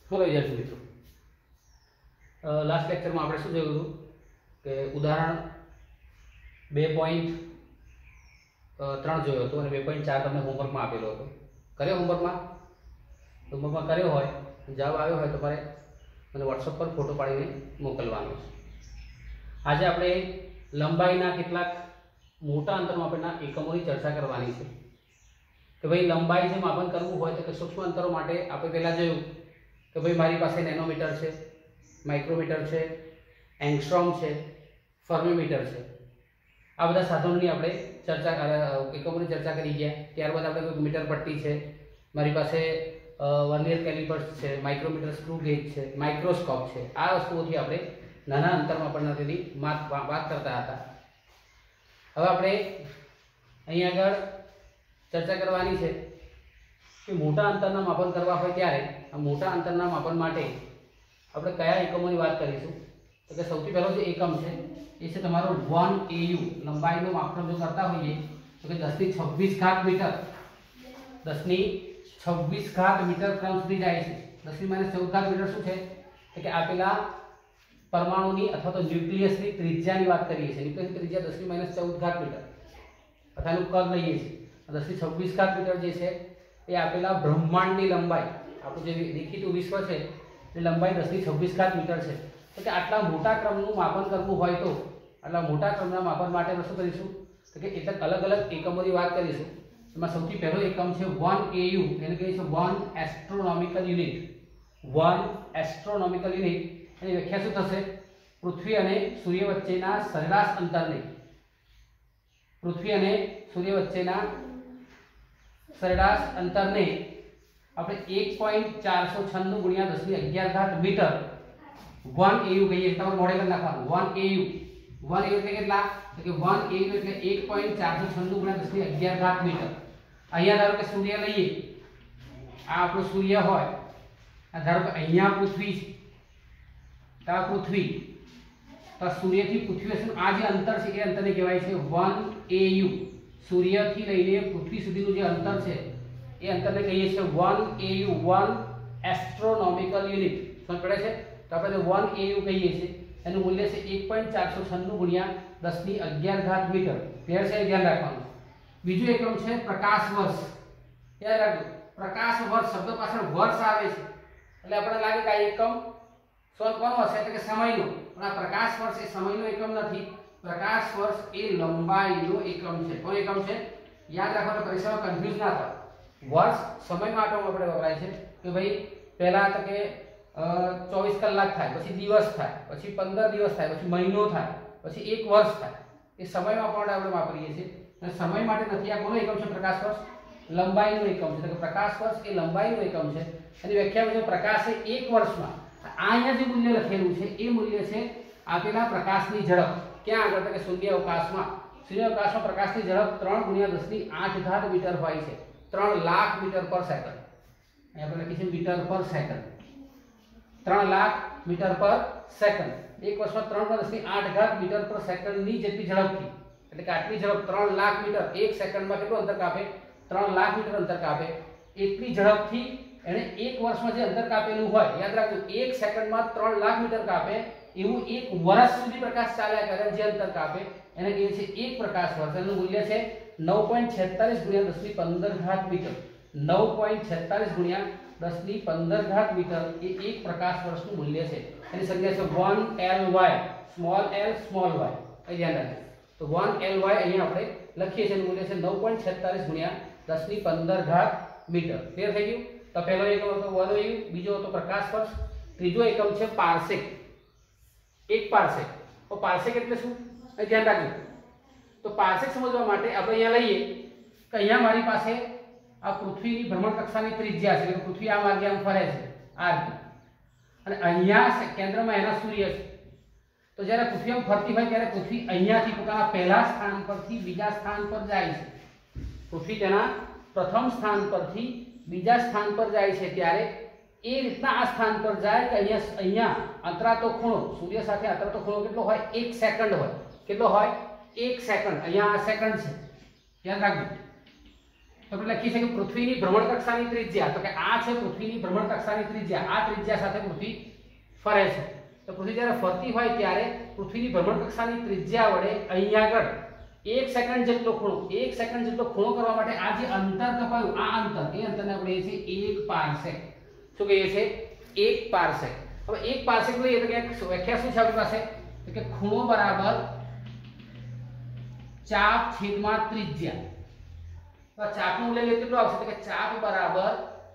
બોલો વિદ્યાર્થી મિત્રો, લાસ્ટ લેક્ચરમાં આપણે શું જોયું હતું કે ઉદાહરણ 2.3 જોયો હતો અને 2.4 તમને હોમવર્કમાં આપેલો હતો. કર્યો હોમવર્કમાં કર્યો હોય, જવાબ આવ્યો હોય તો તમારે મને વોટ્સઅપ પર ફોટો પાડીને મોકલવાનો છે. આજે આપણે લંબાઈના કેટલાક મોટા અંતર માપનના એકમોની ચર્ચા કરવાની છે કે ભાઈ લંબાઈ જે માપન કરવું હોય તો કે સૂક્ષ્મ અંતરો માટે આપણે પહેલાં જોયું કે ભાઈ મારી પાસે નેનોમીટર છે, માઇક્રોમીટર છે, એંગસ્ટ્રોમ છે, ફર્મીમીટર છે. આ બધા સાધનોની આપણે એકમોની ચર્ચા કરી ગયા. ત્યારબાદ આપણે કોઈ મીટર પટ્ટી છે, મારી પાસે વર્નિયર કેલિપર્સ છે, માઇક્રોમીટર સ્ક્રૂ ગેજ છે, માઇક્રોસ્કોપ છે. આ વસ્તુઓથી આપણે નાના અંતર માપનના તેની વાત કરતા હતા. હવે આપણે અહીં આગળ ચર્ચા કરવાની છે કે મોટા અંતરના માપન કરવા હોય ત્યારે આ મોટા અંતરના માપન માટે આપણે કયા એકમોની વાત કરીશું. તો કે સૌથી પહેલો જે એકમ છે એ છે તમારો 1 AU. લંબાઈનું માપન જો કરતા હોઈએ તો કે 10⁻26 મીટર, 10⁻26 મીટર ક્રમ સુધી જાય છે. 10⁻14 મીટર શું છે તો કે આપેલા પરમાણુની અથવા તો ન્યુક્લિયસની ત્રિજ્યાની વાત કરીએ છીએ. ન્યુક્લિયસની ત્રિજ્યા 10⁻14 મીટર અથવા એનું કદ લઈએ છીએ. 10⁻26 મીટર જે છે એ આપેલા બ્રહ્માંડની લંબાઈ, આપણું જે દેખીતું વિશ્વ છે એ લંબાઈ 10⁻26 મીટર છે. તો કે આટલા મોટા ક્રમનું માપન કરવું હોય તો આટલા મોટા ક્રમના માપન માટે આપણે શું કરીશું તો કે એટલે અલગ અલગ એકમોની વાત કરીશું. એમાં સૌથી પહેલો એકમ છે 1 AU, એને કહીએ છીએ 1 એસ્ટ્રોનોમિકલ યુનિટ. 1 એસ્ટ્રોનોમિકલ યુનિટ એની વ્યાખ્યા શું થશે? પૃથ્વી અને સૂર્ય વચ્ચેના સરેરાશ અંતરને, પૃથ્વી અને સૂર્ય વચ્ચેના સરેરાશ અંતરને આપણે 1.496 ગુણ્યા 10⁻11 મીટર 1 AU કહીએ. તમારે મોડે કરી નાખવાનું 1 AU. 1 AU એટલે કેટલા? તો કે 1 AU એટલે 1.496 ગુણ્યા 10⁻11 મીટર. અહીંયા ધારો કે સૂર્ય લઈએ, આ આપણો સૂર્ય હોય, આ ધારો કે અહીંયા પૃથ્વી છે, આ પૃથ્વી, તો સૂર્યથી પૃથ્વી સુધીનું આ જે અંતર છે એ અંતરને કહેવાય છે 1 AU. સૂર્યથી લઈને પૃથ્વી સુધીનું જે અંતર છે એ અંતરને કહીએ છીએ 1 AU, 1 એસ્ટ્રોનોમિકલ યુનિટ. સમજ પડે છે? તો આપણે 1 AU કહીએ છીએ. એનું મૂલ્ય છે 1.496 ગુણ્યા 10⁻11 મીટર. ક્લિયર છે? ધ્યાન રાખવાનું. બીજું એકમ છે પ્રકાશ વર્ષ. યાદ રાખજો, પ્રકાશ વર્ષ શબ્દ પાછળ વર્ષ આવે છે એટલે આપણને લાગે કે આ એકમ કોનો હશે એટલે કે સમયનો. પણ આ પ્રકાશ વર્ષ એ સમયનો એકમ નથી. પ્રકાશ વર્ષ એ લંબાઈનો એકમ છે. કોનો એકમ છે? યાદ રાખો તો પરીક્ષામાં કન્ફ્યુઝ ના થાય. વર્ષ સમય માટે આપણે વપરાય છે કે ભાઈ પહેલા તો કે 24 કલાક થાય, પછી દિવસ થાય, પછી 15 દિવસ થાય, પછી મહિનો થાય, પછી 1 વર્ષ થાય. એ સમયમાં પણ આપણે વાપરીએ છીએ. અને સમય માટે નથી. આ કોનો એકમ છે? પ્રકાશ વર્ષ લંબાઈનો એકમ છે. તો કે પ્રકાશ વર્ષ એ લંબાઈનો એકમ છે. એની વ્યાખ્યા છે પ્રકાશ એ 1 વર્ષમાં, આ અહીંયા જે મૂલ્ય લખેલું છે એ મૂલ્ય છે આપેલા પ્રકાશની ઝડપ. ક્યાં આગળ? તો કે શૂન્ય અવકાશમાં. શૂન્ય અવકાશમાં પ્રકાશની ઝડપ 3 ગુણ્યા 10⁸ મીટર હોય છે. 3 લાખ મીટર પર સેકન્ડ. અહીં આપણે લખીએ છીએ metre per second. 3 lakh metre per second. એક વર્ષમાં 3 × 10⁸ મીટર પર સેકન્ડની જેટલી ઝડપથી, એટલે કે આટલી ઝડપ 3 લાખ મીટર એક સેકન્ડમાં કેટલું અંતર કાપે? 3 લાખ મીટર અંતર કાપે. એટલી ઝડપથી એને એક વર્ષમાં જે અંતર કાપેલું હોય, યાદ રાખજો, એક સેકન્ડમાં 3 લાખ મીટર કાપે એવું એક વર્ષ સુધી પ્રકાશ ચાલ્યા કરે જે અંતર કાપે એને કહીએ છીએ 1 પ્રકાશ વર્ષ. એનું મૂલ્ય છે 9.46 ગુણ્યા 10⁻15 મીટર. 9.46 ગુણ્યા 10⁻15 મીટર એ 1 પ્રકાશ વર્ષનું મૂલ્ય છે. એની સંખ્યા છે 1 LY, small l small y. એ ધ્યાન રાખજો. તો 1 LY અહીંયા આપણે લખીએ છીએ. એનું મૂલ્ય છે 9.46 ગુણ્યા 10⁻15 મીટર. ક્લિયર થઈ ગયું? તો પહેલો એકમ હતો 1 AU, બીજો હતો પ્રકાશ વર્ષ, ત્રીજો એકમ છે પાર્સેક. 1 પાર્સેક. તો પાર્સેક એટલે શું? એ ધ્યાન રાખજો. તો પાર્સેક સમજવા માટે આપણે અહીંયા લઈએ કે અહીંયા મારી પાસે આ પૃથ્વીની ભ્રમણકક્ષાની ત્રિજ્યા છે. એટલે પૃથ્વી આ માર્ગે આમ ફરે છે આ રીતે, અને અહીંયા કેન્દ્રમાં એના સૂર્ય છે. તો જ્યારે પૃથ્વી આમ ફરતી હોય ત્યારે પૃથ્વી અહીંયાથી પોતાના પહેલા સ્થાન પરથી બીજા સ્થાન પર જાય છે. પૃથ્વી તેના પ્રથમ સ્થાન પરથી બીજા સ્થાન પર જાય છે ત્યારે એ રીતના આ સ્થાન પર જાય કે અહીંયા અંતરાતો ખૂણો, સૂર્ય સાથે અંતરાતો ખૂણો કેટલો હોય? 1 સેકન્ડ હોય. કેટલો હોય? 1 સેકન્ડ. અહીંયા આ સેકન્ડ છે, યાદ રાખજો. તો આપણે લખી શકીએ પૃથ્વીની ભ્રમણકક્ષાની ત્રિજ્યા, તો કે આ છે પૃથ્વીની ભ્રમણકક્ષાની ત્રિજ્યા, આ ત્રિજ્યા સાથે પૃથ્વી ફરે છે. તો પૃથ્વી જ્યારે ફરતી હોય ત્યારે પૃથ્વીની ભ્રમણકક્ષાની ત્રિજ્યા વડે અહીંયા આગળ 1 સેકન્ડ જેટલો ખૂણો, 1 સેકન્ડ જેટલો ખૂણો કરવા માટે આ જે અંતર કપાયું, આ અંતર, એ અંતરને આપણે કહીએ છીએ 1 પારસેક. શું કહીએ છીએ? 1 પારસેક. હવે 1 પારસેક લઈએ તો કે વ્યાખ્યા શું છે આપણી પાસે? તો કે ખૂણો બરાબર ચાપ છેદમાં ત્રિજ્યા. તો ચાપનું મૂલ્ય કેટલું આવશે? તો કે ચાપ બરાબર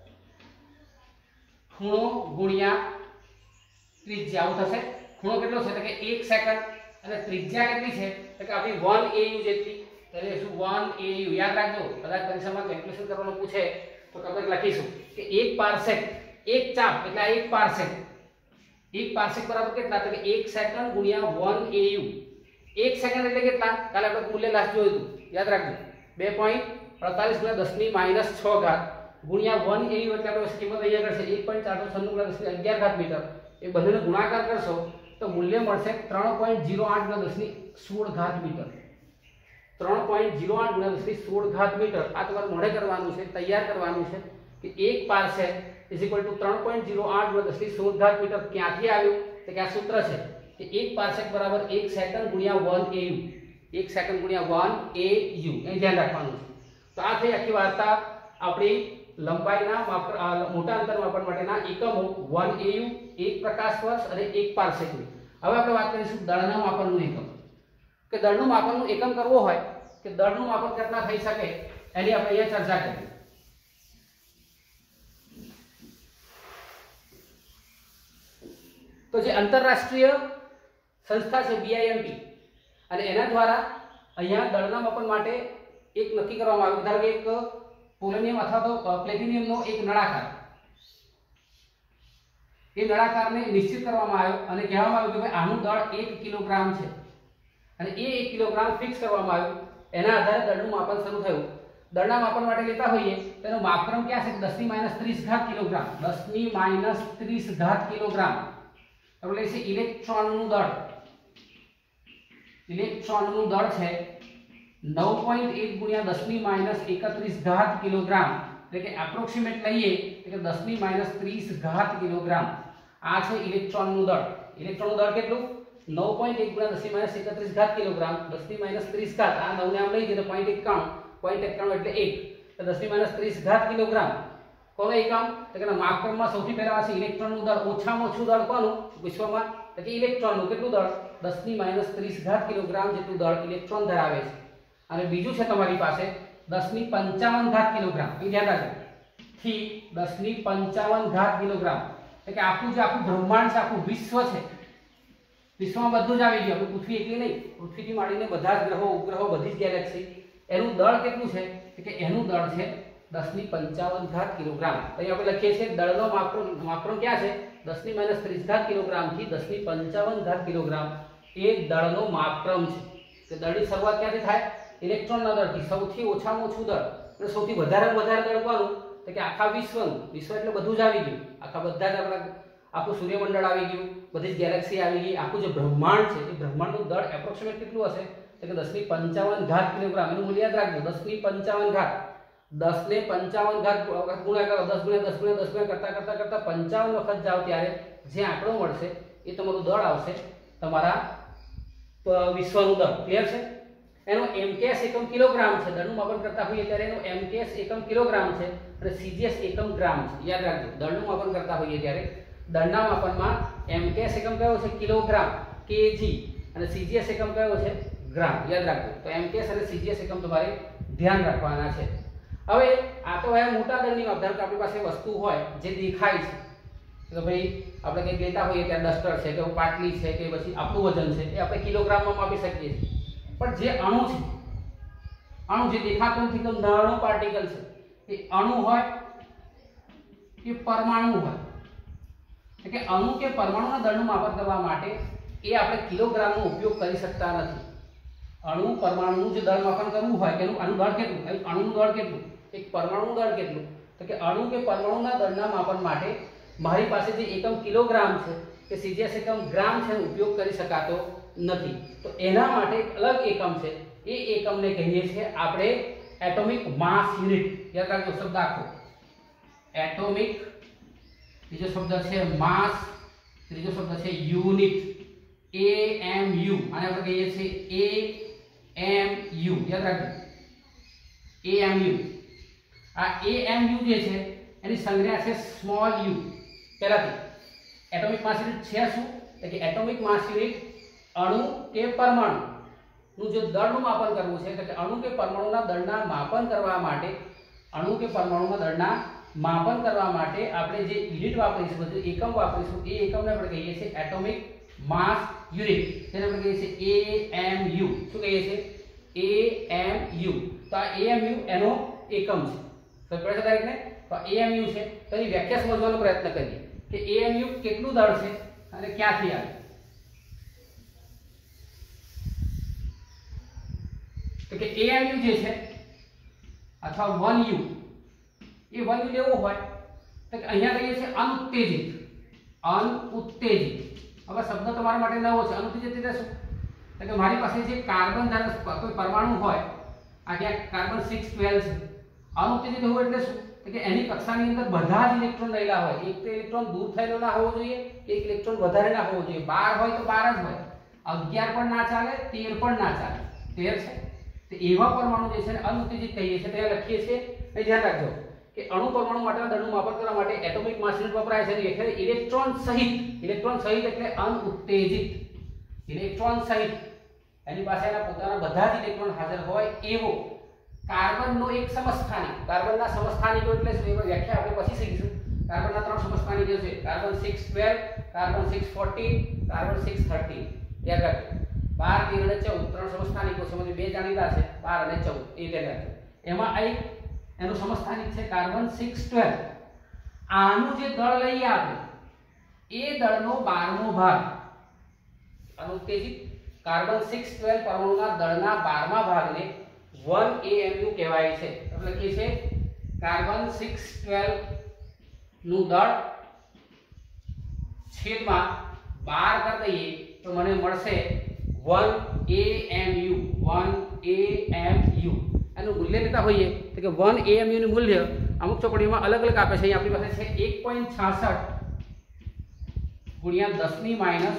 ખૂણો ગુણ્યા ત્રિજ્યા. આવું થશે. ખૂણો કેટલો છે? તો કે 1 સેકન્ડ અને ત્રિજ્યા કેટલી છે? તો કે આપણી 1 AU જેટલી. એટલે શું 1 AU યાદ રાખજો, કદાચ પરીક્ષામાં કેલ્ક્યુલેશન કરવાનું પૂછે તો આપણે લખીશું કે 1 પારસેક, 1 ચાપ એટલે 1 પારસેક. 1 પારસેક બરાબર કેટલા? તો કે 1 સેકન્ડ ગુણ્યા 1 AU. 1 સેકન્ડ એટલે કેટલા? કાલે આપણે મૂલ્ય લાસ્ટ જોયું હતું, યાદ રાખજો. 2.48 × 10⁻6 ઘાત ગુણ્યા 1 AU એટલે આપણે કિંમત અહીંયા કરશે 1.496 × 10⁻11 મીટર. એ બંનેનો ગુણાકાર કરશો તો મૂલ્ય મળશે 3.08 × 10⁻16 મીટર. 3.08 × 10⁻16 મીટર. આ તમારે મોઢે કરવાનું છે, તૈયાર કરવાનું છે કે 1 પારસેક = 3.08 × 10⁻16 મીટર. ક્યાંથી આવ્યું? તો કે આ સૂત્ર છે કે 1 પારસેક બરાબર 1 સેકન્ડ ગુણ્યા 1 AU. 1 સેકન્ડ ગુણ્યા 1 AU એ ધ્યાન રાખવાનું છે. તો આ થઈ આખી વાર્તા આપણી લંબાઈના મોટા અંતર માપન માટેના એકમો 1 AU, 1 પ્રકાશ વર્ષ અને 1 પારસેકની. હવે આપણે વાત કરીશું દળના માપનનું એકમ. કે દળનું માપનનું એકમ કરવો હોય કે દળનું માપન કેટલા થઈ શકે એની આપણે અહીંયા ચર્ચા કરીએ. તો જે આંતરરાષ્ટ્રીય સંસ્થા છે BIMP અને એના દ્વારા અહીંયા દળના માપન માટે એક નક્કી કરવામાં આવ્યું. ધારો કે એક પોલોનિયમ અથવા તો પ્લેટિનિયમનો એક નળાકાર, એ નળાકારને નિશ્ચિત કરવામાં આવ્યો અને કહેવામાં આવ્યું કે ભાઈ આનું દળ 1 કિલોગ્રામ છે અને એ 1 કિલોગ્રામ ફિક્સ કરવામાં આવ્યું. એના આધારે દળનું માપન શરૂ થયું. દળના માપન માટે લેતા હોઈએ તેનો માપક્રમ ક્યાં છે? 10⁻30 કિલોગ્રામ. 10⁻30 કિલોગ્રામ એટલે છે ઇલેક્ટ્રોનનું દળ. ઇલેક્ટ્રોનનું દળ છે 9.1 × 10⁻31 કિલોગ્રામ. એટલે કે એપ્રોક્સિમેટ લઈએ એટલે 10⁻30 કિલોગ્રામ. આ છે ઇલેક્ટ્રોનનું દળ. ઇલેક્ટ્રોનનું દળ કેટલું? 9.1 × 10⁻31 કિલોગ્રામ. 10⁻30 આ 9 ને આમ લઈ જઈએ તો 0.91 એટલે 1 તો 10⁻30 કિલોગ્રામ. કોનો એકમ? તો કે માપક્રમમાં સૌથી પહેલા છે ઇલેક્ટ્રોનનું દળ. ઓછામાં ઓછું દળ કોનું વિશ્વમાં? તો કે ઇલેક્ટ્રોનનું. કેટલું દળ? 10⁻30 કિલોગ્રામ જેટલું દળ ઇલેક્ટ્રોન ધરાવે છે. અને બીજું છે તમારી પાસે 10⁻55 કિલોગ્રામ. એ ધ્યાન રાખજો. થી 10⁻55 કિલોગ્રામ એટલે કે આખું જે આખું બ્રહ્માંડ છે, આખું વિશ્વ છે, વિશ્વમાં બધું જ આવી ગયું. આપણે પૃથ્વી એકલી નહીં, પૃથ્વીથી માંડીને બધા જ ગ્રહો, ઉપગ્રહો, બધી જ ગેલેક્સી, એનું દળ કેટલું છે? કે એનું દળ છે 10⁻55 કિલોગ્રામ. અહીં આપણે લખીએ છીએ દળનો માપક્રમ ક્યાં છે? 10⁻30 કિલોગ્રામ થી 10⁻55 કિલોગ્રામ એ દળનો માપક્રમ છે. કે દળની શરૂઆત ક્યાંથી થાય? ઇલેક્ટ્રોનના દળથી. સૌથી ઓછામાં ઓછું દળ અને સૌથી વધારે દળ કોનું? તો કે આખા વિશ્વનું. વિશ્વ એટલે બધું જ આવી ગયું. આખા બધા જ આપણા આખું સૂર્યમંડળ આવી ગયું, બધી જ ગેલેક્સી આવી ગઈ, આખું જે બ્રહ્માંડ છે એ બ્રહ્માંડનું દળ એપ્રોક્સિમેટ કેટલું હશે? તો કે 10⁻55 કિલોગ્રામ. એનું મૂલ્ય યાદ રાખજો. 10⁻55 10⁻55 ગુણ્યા કરો, 10 × 10 × 10 કરતા 55 વખત જાઓ ત્યારે જે આંકડો મળશે એ તમારું દળ આવશે, તમારા વિશ્વનું દળ. ક્લિયર છે? એનો MKS એકમ કિલોગ્રામ છે. દળનું માપન કરતા હોઈએ ત્યારે એનો MKS એકમ કિલોગ્રામ છે અને CGS એકમ ગ્રામ છે. યાદ રાખજો. દળનું માપન કરતા હોઈએ ત્યારે દળના માપનમાં MKS એકમ કયો છે? કિલોગ્રામ, kg, અને CGS એકમ કયો છે? ગ્રામ. યાદ રાખજો. તો MKS અને CGS એકમ તમારે ધ્યાન રાખવાના છે. હવે આ તો હોય મોટા દળની માપ. ધારો કે આપણી પાસે વસ્તુ હોય જે દેખાય છે, તો ભાઈ આપણે કંઈક લેતા હોઈએ ત્યાં ડસ્ટર છે કે પાટલી છે કે પછી આપણું વજન છે, એ આપણે કિલોગ્રામમાં માપી શકીએ છીએ. પણ જે અણુ છે, અણુ જે દેખાતો નથી તો નાનો પાર્ટિકલ છે, એ અણુ હોય કે પરમાણુ હોય, એટલે કે અણુ કે પરમાણુના દળનું માપન કરવા માટે એ આપણે કિલોગ્રામનો ઉપયોગ કરી શકતા નથી. અણુ પરમાણુનું જે દળ માપન કરવું હોય કે એનું દળ કેટલું, અણુનું દળ કેટલું, એક પરમાણુનું દળ કેટલું, તો કે અણુ કે પરમાણુના દળના માપન માટે મારી પાસે જે એકમ કિલોગ્રામ છે કે CGS એકમ ગ્રામ છે એનો ઉપયોગ કરી શકાતો નથી. તો એના માટે અલગ એકમ છે. એ એકમને કહીએ છીએ આપણે एटॉमिक मास यूनिट, याद રાખજો શબ્દ આખો एटॉमिक, બીજો શબ્દ છે માસ, ત્રીજો શબ્દ છે યુનિટ AMU, આને આપણે કહીએ છીએ AMU, યાદ રાખજો AMU। આ AMU જે છે એની સંજ્ઞા છે સ્મોલ u પહેલાથી। એટોમિક માસ યુનિટ છે શું એટલે કે એટોમિક માસ યુનિટ અણુ કે પરમાણુ નું જે દળનું માપન કરવું છે એટલે કે અણુ કે પરમાણુના દળના માપન કરવા માટે, અણુ કે પરમાણુના દળના માપન કરવા માટે આપણે જે યુનિટ વાપરીશું, બધું એકમ વાપરીશું, એ એકમને આપણે કહીએ છીએ એટોમિક માસ યુનિટ, જેને આપણે કહીએ છીએ AMU। શું કહીએ છીએ AMU। તો આ AMU એનો એકમ છે, તો પડે છે દરેકને। તો AMU છે તો એની વ્યાખ્યા સમજવાનો પ્રયત્ન કરીએ કે AMU કેટલું દળ છે અને ક્યાંથી આવે। તો કે AMU જે છે અથવા 1U, એ 1U લેવો હોય તો કે અહીંયા કહીએ છીએ અનુત્તેજિત, અનુત્તેજિત। હવે શબ્દ તમારા માટે નવો છે, અનુત્તેજિત એટલે શું એટલે કે મારી પાસે જે કાર્બન ધારક કોઈ પરમાણુ હોય, આ ક્યાં કાર્બન 612 છે, અનુત્તેજિત હોય એટલે શું કે એની કક્ષાની અંદર બધા જ ઇલેક્ટ્રોન રહેલા હોય, એક તો ઇલેક્ટ્રોન દૂર થયેલો ના હોવો જોઈએ, એક ઇલેક્ટ્રોન વધારે ના હોવો જોઈએ, 12 હોય તો 12 જ હોય, 11 પણ ના ચાલે, 13 પણ ના ચાલે, 13 છે। તો એવા પરમાણુ જે છે ને અનુત્તેજિત કહીએ છીએ। તો એ લખીએ છીએ, એ ધ્યાન રાખજો કે અણુ પરમાણુ માટેના દળનું માપન કરવા માટે એટોમિક માસ યુનિટ વપરાય છે એટલે ઇલેક્ટ્રોન સહિત, ઇલેક્ટ્રોન સહિત એટલે અનુત્તેજિત, ઇલેક્ટ્રોન સહિત એની પાસે એના પોતાના બધા જ ઇલેક્ટ્રોન હાજર હોય એવો કાર્બનનો એક સમસ્થાનિક, કાર્બનના સમસ્થાનિકો એટલે શું એની વ્યાખ્યા આપણે પછી શીખીશું। કાર્બનના 3 સમસ્થાનિકો છે, કાર્બન 612, કાર્બન 614, કાર્બન 613, યાદ રાખજો। 12, 13 અને 14 3 સમસ્થાનિકો છે, મને બે જાણીતા છે 12 અને 14, એ યાદ રાખજો। એમાં એક એનું સમસ્થાનિક છે કાર્બન 612। આનું જે દળ લઈએ આપણે એ દળનો 12મો ભાગ, અનુત્તેજિત કાર્બન 612 પરમાણુના દળના 12મા ભાગને 1AMU કહેવાય છે। એટલે લખીએ છીએ કાર્બન 612 નું દળ છેદમાં 12 કરી દઈએ તો મને મળશે 1AMU, 1AMU। એનું મૂલ્ય લેતા હોઈએ તો કે 1AMU નું મૂલ્ય અમુક ચોપડીમાં અલગ અલગ આપે છે। અહીં આપણી પાસે છે 1.66 ગુણ્યા 10 ની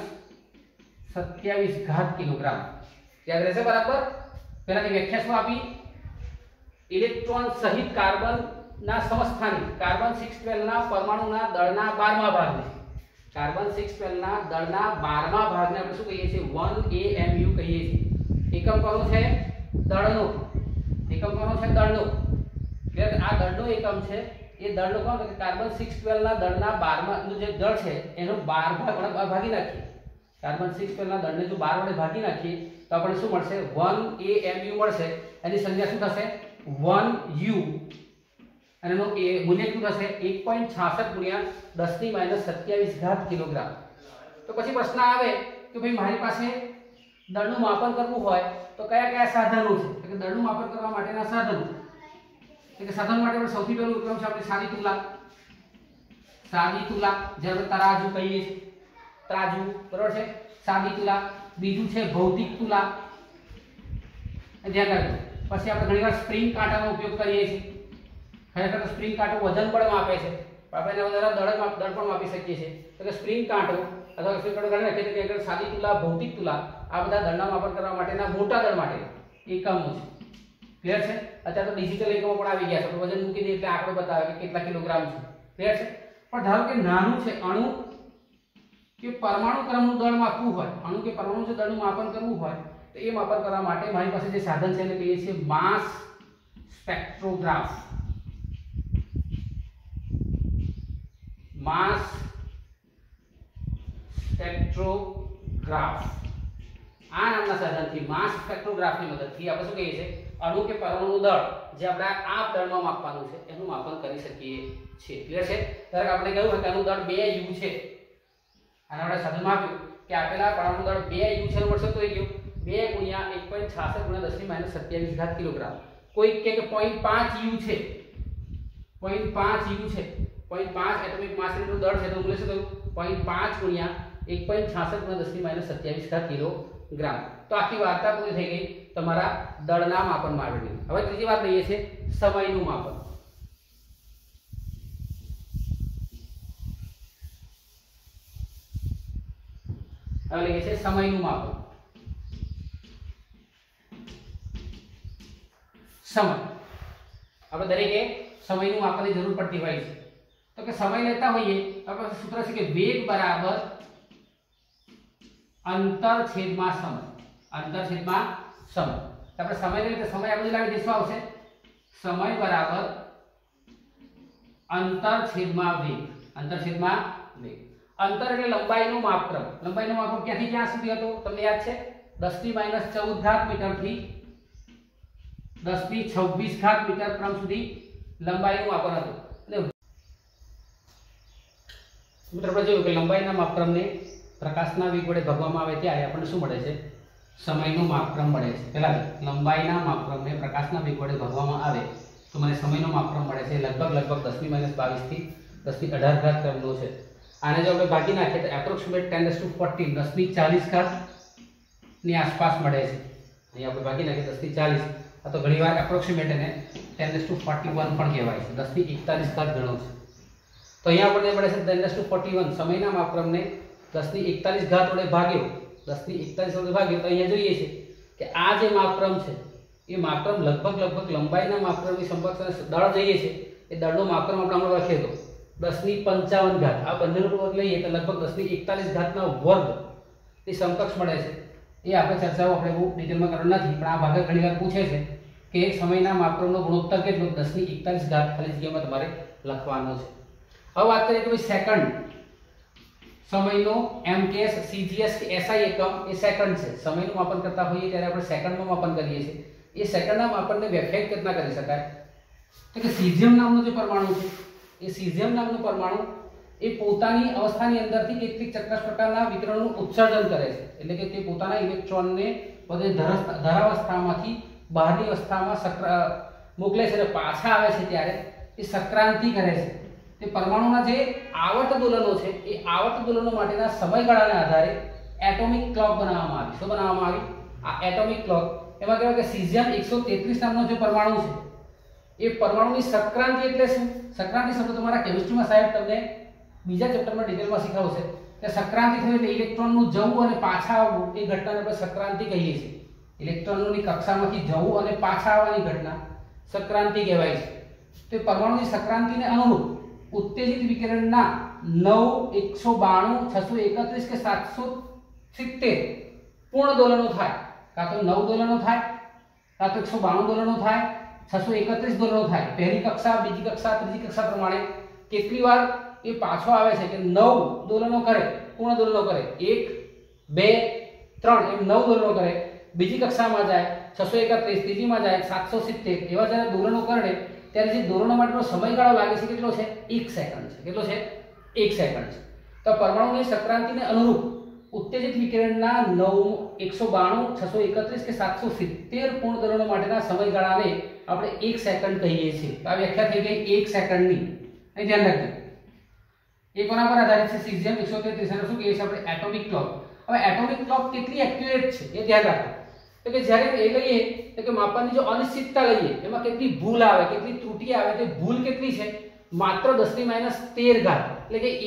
-27 કિલોગ્રામ, યાદ રહેશે બરાબર। પહેલાની વ્યાખ્યા શું આપી, ઇલેક્ટ્રોન સહિત કાર્બનના સમસ્થાનિક, કાર્બન 612 ના પરમાણુના દળના 12મા ભાગને, કાર્બન 612 ના દળના 12મા ભાગને આપણે શું કહીએ છીએ 1AMU કહીએ છીએ। એકમ કોનો છે દળનો, એકમ કોનો છે દળનો, એટલે આ દળનો એકમ છે, એ દળનો કોણ કે કાર્બન 612 ના દળના 12મા નું જે દળ છે એનો 12 વડે ભાગી નાખીએ, કાર્બન 612 ના દળને જો 12 વડે ભાગી નાખીએ તો આપણને શું મળશે 1AMU મળશે। એની સંખ્યા શું થશે 1U અને એનું મૂલ્ય શું થશે 1.66 ગુણ્યા 10 ની -27 કિલોગ્રામ। તો પછી પ્રશ્ન આવે કે ભાઈ મારી પાસે દળનું માપન કરવું હોય તો કયા કયા સાધનો છે, એટલે કે દળનું માપન કરવા માટેના સાધનો, એટલે કે સાધન માટે આપણે સૌથી પહેલું ઉપકરણ છે આપણે સાદી તુલા, સાદી તુલા જેને તરાજુ કહીએ છીએ, તરાજુ બરાબર છે, સાદી તુલા। બીજું છે ભૌતિક તુલા, ધ્યાન રાખજો। પછી આપણે ઘણીવાર સ્પ્રિંગ કાંટાનો ઉપયોગ કરીએ છીએ, ખરેખર સ્પ્રિંગ કાંટો વજન પણ માપે છે, આપણે વધારે દળ પણ માપી શકીએ છીએ, તો કે સ્પ્રિંગ કાંટો અથવા સ્પ્રિંગ કાંટો ગણી રાખીએ કે સાદી તુલા, ભૌતિક તુલા આ બધા દળના માપન કરવા માટેના મોટા દળ માટે એકમો છે, ક્લિયર છે। અત્યારે તો ડિજિટલ એકમો પણ આવી ગયા છે, આપણે વજન મૂકી દઈએ એટલે આંકડો બતાવે કે કેટલા કિલોગ્રામ છે, ક્લિયર છે। પણ ધારો કે નાનું છે અણુ કે પરમાણુ ક્રમનું દળ માપવું હોય, અણુ કે પરમાણુ જે દળનું માપન કરવું હોય તો એ માપન કરવા માટે મારી પાસે જે સાધન છે એને કહીએ છીએ માસ સ્પેક્ટ્રોગ્રાફ, માસ સ્પેક્ટ્રોગ્રાફ। આ નામના સાધનથી માસ સ્પેક્ટ્રોગ્રાફની મદદથી આપણે શું કહીએ છીએ અણુ કે પરમાણુ દળ જે આપણે આ દળમાં માપવાનું છે એનું માપન કરી શકીએ છીએ, ક્લિયર છે। ધારો કે આપણે કહ્યું કે આનું દળ 2U છે, અને આપણે સાધનમાં આપ્યું કે આપેલા પરમાણુ દળ 2U છે નો મળશે તો એ ગયો 2 ગુણ્યા 1.66 ગુણ્યા 10 ની -27 કિલોગ્રામ। કોઈ કહે કે 0.5U છે, 0.5U છે, 0.5 એટોમિક માસ યુનિટનું દળ છે તો મૂલ્ય શું થયું 0.5 ગુણ્યા 1.66 ગુણ્યા 10 ની -27 કિલોગ્રામ। ગ્રામ। તો આખી વાર્તા પૂરી થઈ ગઈ તમારા દળના માપન માટેની। હવે ત્રીજી વાત લઈએ છે સમયનું માપન। હવે લઈએ છે સમયનું માપન। સમય આપણે દરેકે સમયનું માપનની જરૂર પડતી હોય છે। તો કે સમય લેતા હોઈએ તો આપણે સૂત્ર છે કે વેગ બરાબર અંતર છેદમાં સમય। અંતર છેદમાં સમય। તો આપણે સમય લઈએ તો સમય આપણે લાવી દઈશું આવશે સમય બરાબર અંતર છેદમાં વેગ। અંતર છેદમાં વેગ। અંતર એટલે લંબાઈનું માપક્રમ। લંબાઈનું માપક્રમ ક્યાંથી ક્યાં સુધી હતું તમને યાદ છે 10⁻14 મીટર થી 10⁻26 મીટર ક્રમ સુધી લંબાઈનું માપન હતું। અને મિત્રો આપણે જોયું કે લંબાઈના માપક્રમને પ્રકાશના વેગ વડે ભાગવામાં આવે ત્યારે આપણને શું મળે છે સમયનું માપક્રમ મળે છે। પહેલા લંબાઈના માપક્રમને પ્રકાશના વેગ વડે ભાગવામાં આવે તો મને સમયનું માપક્રમ મળે છે લગભગ 10⁻22 થી 10⁻18 ક્રમનો છે। આને જો આપણે ભાગી નાખીએ તો એપ્રોક્સિમેટ 10⁻14 10⁻40 ની આસપાસ મળે છે। અહીં આપણે ભાગી નાખીએ 10⁻40 આ તો ઘણીવાર એપ્રોક્સિમેટ એને 10⁻41 પણ કહેવાય છે 10⁻41 ગણો છે। તો અહીંયા આપણને મળે છે 10⁻41 સમયના માપક્રમને 10⁻41 વડે ભાગ્યો 10⁻41 વડે ભાગ્યો તો અહીંયા જોઈએ છે કે આ જે માપક્રમ છે એ માપક્રમ લગભગ લંબાઈના માપક્રમની સમકક્ષ દળ જોઈએ છે એ દળનો માપક્રમ આપણે હમણાં લખીએ તો 10⁻55 આ બંનેનો વર્ગ લઈએ તો લગભગ 10⁻41 ના વર્ગ ની સમકક્ષ મળે છે। એ આપણે ચર્ચાઓ આપણે બહુ ડિટેલમાં કરવાનો નથી પણ આ ભાગ ઘણીવાર પૂછે છે કે સમયના માપક્રમનો ગુણોત્તર કેટલો 10⁻41 ખાલી જગ્યામાં તમારે લખવાનો છે। હવે વાત કરીએ કે ભાઈ સેકન્ડ સમયનો એમકેએસ સીજીએસ કે એસઆઈ એકમ એ સેકન્ડ છે। સમયનું માપન કરતા હોઈએ ત્યારે આપણે સેકન્ડમાં માપન કરીએ છીએ। એ સેકન્ડના માપનને વ્યાખ્યાયિત કેટલા કરી શકાય તો કે સીઝિયમ નામનો જે પરમાણુ છે એ સીઝિયમ નામનો પરમાણુ એ પોતાની અવસ્થાની અંદરથી કેટલીક ચોક્કસ પ્રકારના વિકિરણનું ઉત્સર્જન કરે છે। એટલે કે તે પોતાના ઇલેક્ટ્રોનને બધે ધરાવસ્થામાંથી બહારની અવસ્થામાં મોકલે છે અને પાછા આવે છે ત્યારે એ સક્રાંતિ કરે છે। તે પરમાણુના જે આવર્ત દોલનો છે એ આવર્ત દોલનો માટેના સમયગાળાના આધારે એટોમિક ક્લોક બનાવવામાં આવી। શું બનાવવામાં આવી આ એટોમિક ક્લોક। એમાં કહેવાય કે સીઝિયમ 133 નામનો જે પરમાણુ છે એ પરમાણુની સક્રાંતિ એટલે શું સક્રાંતિ શબ્દ તમારા કેમિસ્ટ્રીમાં સાહેબ તમને બીજા ચેપ્ટરમાં ડિટેલમાં શીખવશે કે સક્રાંતિ થઈ એટલે ઇલેક્ટ્રોનનું જવું અને પાછા આવવું એ ઘટનાને આપણે સક્રાંતિ કહીએ છીએ। ઇલેક્ટ્રોનની કક્ષામાંથી જવું અને પાછા આવવાની ઘટના સક્રાંતિ કહેવાય છે। તો પરમાણુની સક્રાંતિને અનુરૂપ ઉત્તેજિત વિકિરણના 9 192 631 કે 770 પૂર્ણ દોલનો થાય। કાં તો 9 દોલનો થાય કાં તો 192 દોલનો થાય 631 દોલનો થાય। પહેલી કક્ષા બીજી કક્ષા ત્રીજી કક્ષા પ્રમાણે કેટલી વાર એ પાછો આવે છે કે 9 દોલનો કરે પૂર્ણ દોલનો કરે 1 2 3 એમ 9 દોલનો કરે। બીજી કક્ષામાં જાય 631 ત્રીજીમાં જાય 770 એવા જ્યારે દોલનો કરે ત્યારે જે દોલનો માટેનો સમયગાળો લાગે છે કેટલો છે 1 સેકન્ડ છે। કેટલો છે 1 સેકન્ડ છે। તો પરમાણુની સક્રાંતિને અનુરૂપ ઉત્તેજિત વિકિરણના 9 192 631 કે 770 પૂર્ણ દોલનો માટેના સમયગાળાને આપણે 1 સેકન્ડ કહીએ છીએ। તો આ વ્યાખ્યા થઈ ગઈ 1 સેકન્ડની। અહીં ધ્યાન રાખજો એ કોના પર આધારિત છે સીઝિયમ 133 અને શું કહીએ છીએ આપણે એટોમિક ક્લોક। હવે એટોમિક ક્લોક કેટલી એક્યુરેટ છે એ ધ્યાન રાખો તો કે જ્યારે એ લઈએ તો કે માપનની જો અનિશ્ચિતતા લઈએ એમાં કેટલી ભૂલ આવે કેટલી ત્રુટિ આવે તે ભૂલ કેટલી છે માત્ર 10⁻13 ઘાત એટલે કે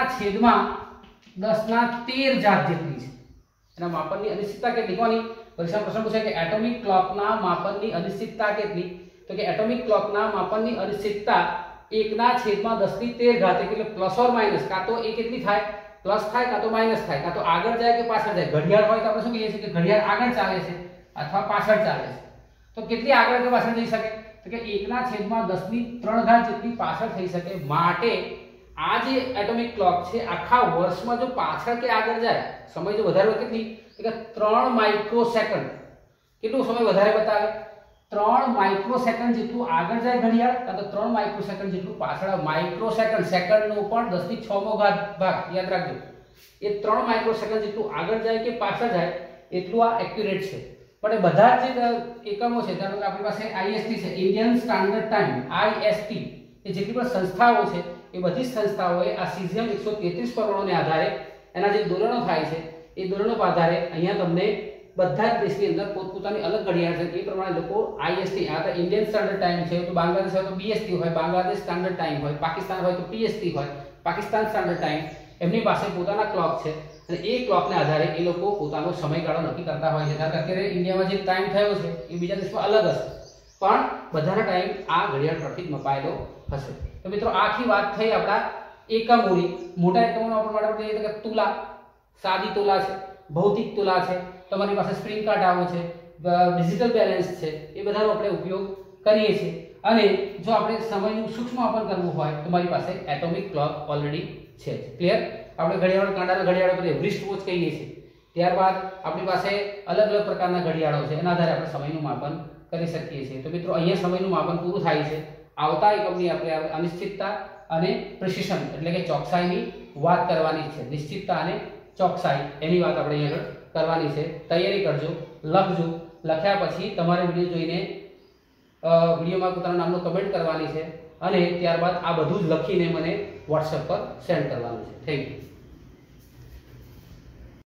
1/10⁻13 ઘાત જેટલી છે। એના માપનની અનિશ્ચિતતા કેટલી કોની પરીક્ષામાં પ્રશ્ન પૂછે કે એટોમિક ક્લોકના માપનની અનિશ્ચિતતા કેટલી તો કે એટોમિક ક્લોકના માપનની અનિશ્ચિતતા 1/10⁻13 ઘાત એટલે પ્લસ ઓર માઈનસ કાં તો એ કેટલી થાય પ્લસ થાય કાં તો માઈનસ થાય કાં તો આગળ જાય કે પાછળ જાય। ઘડિયાળ હોય તો આપણે શું કહીએ છીએ કે ઘડિયાળ આગળ ચાલે છે અથવા પાછળ ચાલે છે। તો કેટલી આગળ કે પાછળ જઈ શકે તો કે 1/10⁻3 ઘાત જેટલી પાછળ થઈ શકે। માટે આ જે એટોમિક ક્લોક છે આખા વર્ષમાં જો પાછળ કે આગળ જાય સમય જો વધારે કેટલી તો કે 3 માઇક્રોસેકન્ડ કેટલો સમય વધારે બતાવે 3 માઇક્રોસેકન્ડ જેટલું આગળ જાય ઘડિયાળ કાં તો 3 માઇક્રોસેકન્ડ જેટલું પાછળ માઇક્રોસેકન્ડ સેકન્ડનો પણ 10⁻6 ભાગ યાદ રાખજો। એ 3 માઇક્રોસેકન્ડ જેટલું આગળ જાય કે પાછળ જાય એટલું આ એક્યુરેટ છે। પણ એ બધા જ એકમો છે ધારો કે આપણી પાસે IST છે ઇન્ડિયન સ્ટાન્ડર્ડ ટાઈમ IST એ જેટલી પણ સંસ્થાઓ છે એ બધી સંસ્થાઓએ આ સીઝિયમ 133 પરમાણુને આધારે એના જે દોલનો થાય છે એ દોલનો આધારે અહીંયા તમને બધા જ દેશની અંદર પોતપોતાની અલગ ઘડિયાળ છે, એ પ્રમાણે લોકો IST આ તો ઇન્ડિયન સ્ટાન્ડર્ડ ટાઈમ છે, તો બાંગ્લાદેશ હોય તો BST હોય, બાંગ્લાદેશ સ્ટાન્ડર્ડ ટાઈમ હોય, પાકિસ્તાન હોય તો PST હોય, પાકિસ્તાન સ્ટાન્ડર્ડ ટાઈમ, એમની પાસે પોતાના ક્લોક છે અને એ ક્લોકના આધારે એ લોકો પોતાનો સમયગાળો નક્કી કરતા હોય છે. કારણ કે અત્યારે ઇન્ડિયામાં જે ટાઈમ થયો છે એ બીજા દેશમાં અલગ હશે, પણ બધાનો ટાઈમ આ ઘડિયાળ પરથી જ મપાયેલો હશે. તો મિત્રો આખી વાત થઈ આપણા એકમોની. મોટા એકમોનો આપણે માટે કહીએ કે તુલા, સાદી તુલા છે, ભૌતિક તુલા છે, તમારી પાસે સ્પ્રિંગ કાંટાઓ છે, ડિજિટલ બેલેન્સ છે, એ બધાનો આપણે ઉપયોગ કરીએ છીએ. અને જો આપણે સમયનું સૂક્ષ્મ માપન કરવું હોય તો મારી પાસે એટોમિક ક્લોક ઓલરેડી છે. ક્લિયર? આપણે ઘડિયાળ કાંટાના ઘડિયાળો પર રિસ્ટ વોચ કહીએ છીએ. ત્યારબાદ આપણી પાસે અલગ અલગ પ્રકારના ઘડિયાળો છે, એના આધારે આપણે સમયનું માપન કરી શકીએ છીએ. તો મિત્રો અહીંયા સમયનું માપન પૂરું થાય છે. આવતા એકમની આપણે અનિશ્ચિતતા અને પ્રિસિશન એટલે કે ચોકસાઈની વાત કરવાની છે. નિશ્ચિતતા અને ચોકસાઈ એની વાત આપણે અહીંયા આગળ કરવાની છે. તૈયારી કરજો, લખજો. લખ્યા પછી તમારે વિડીયો જોઈને વિડીયોમાં પોતાના નામનો કમેન્ટ કરવાની છે અને ત્યારબાદ આ બધું જ લખીને મને WhatsApp પર સેન્ડ કરવાનું છે. Thank you.